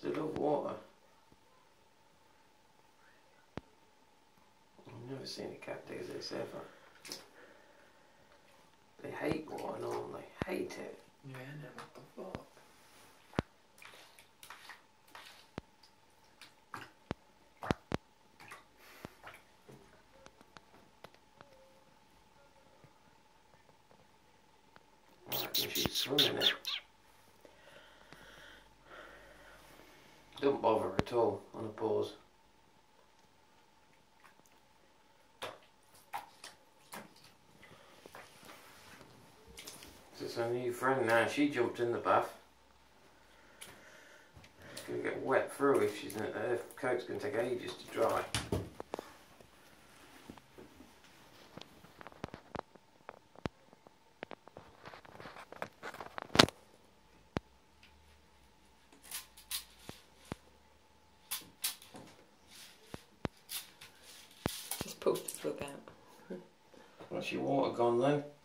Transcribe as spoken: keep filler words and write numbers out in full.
They love water. I've never seen a cat do this ever. They hate water normally. Hate it. Yeah, no, what the fuck? I reckon she's swimming it. Don't bother at all on a pause. It's a new friend now. She jumped in the bath. She's going to get wet through if she's in it. Her coat's going to take ages to dry. Just pulled the plug out. What's your water gone then?